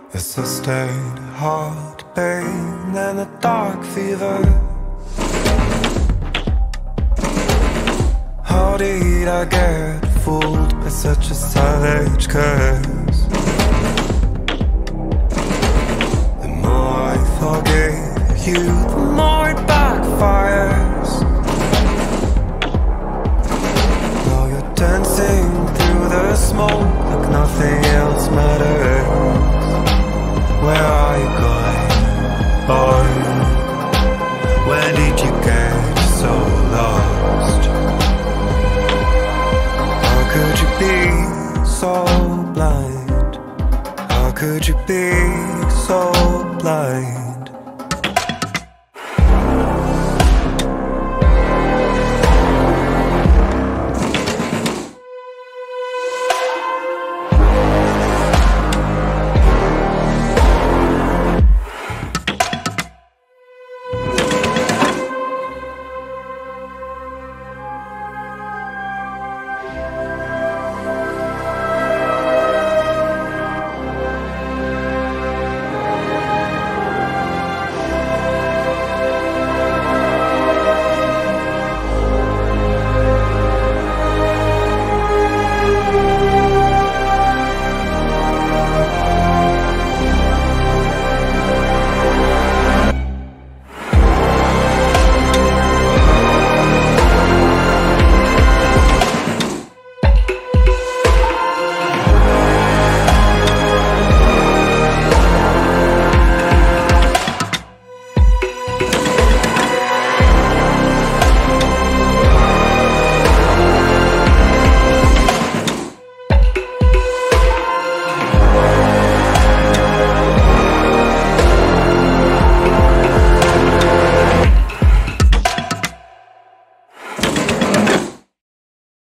A sustained heart pain and a dark fever. How did I get fooled by such a savage curse? The more I forgave you, the more it backfires. Now you're dancing through the smoke like nothing else matters. Where are you going, boy? When did you get so lost? How could you be so blind? How could you be so blind?